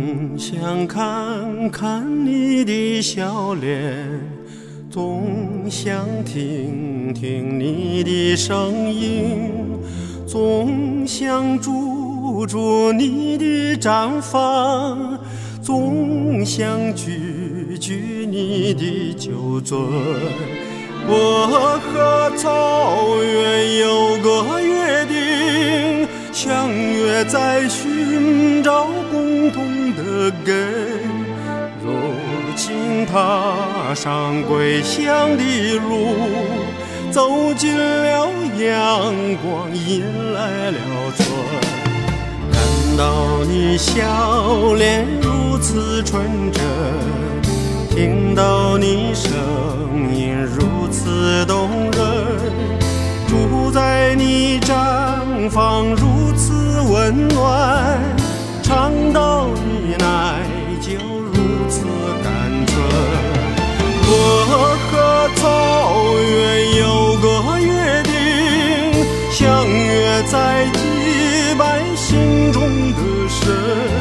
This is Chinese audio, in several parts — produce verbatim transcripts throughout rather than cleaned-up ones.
想看看你的笑脸，总想听听你的声音，总想住住你的毡房，总想举举你的酒樽。我和草原有个约定，相约在寻找共同的根。如今踏上归乡的路，走进了阳光，迎来了春。看到你笑脸如此纯真，听到你声音如此动人，住在你毡房如此温暖，尝到你奶酒如此甘醇。我和草原有个约定，相约在祭拜心中的神。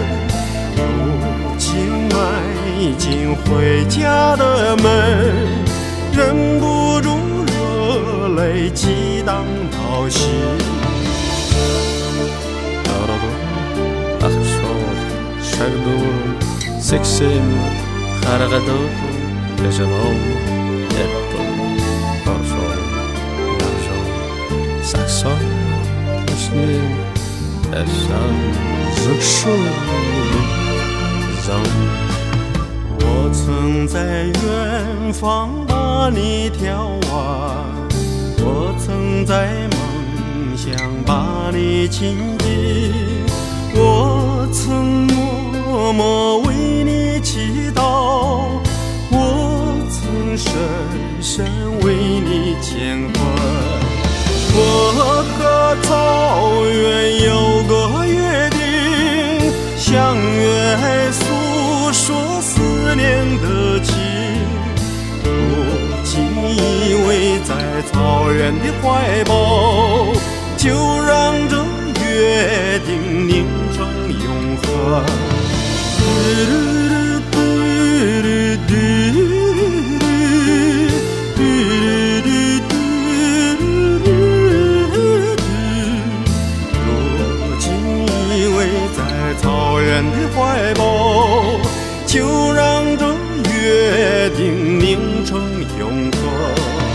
如今迈进回家的门，忍不住热泪激荡到心。 seksen χαρغدار بجواب ابدون باشون نرجون سکسان بشنی اشان زکشون زان。 我曾在远方把你眺望，我曾在梦想把你亲近，我曾默默为你祈祷，我曾深深为你牵挂。我和草原有个约定，相约诉说思念的情。如今依偎在草原的怀抱，就让这约定凝成永恒。如今依偎在草原的怀抱，就让这约定凝成永恒。